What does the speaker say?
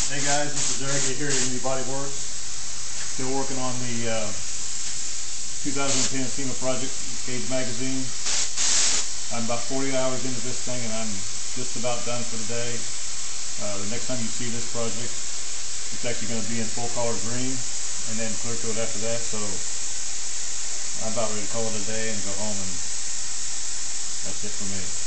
Hey guys, this is Eric here at Indie Body Works. Still working on the 2010 SEMA project, Gauge Magazine. I'm about 40 hours into this thing and I'm just about done for the day. The next time you see this project, it's actually going to be in full color green and then clear coat after that. So I'm about ready to call it a day and go home, and that's it for me.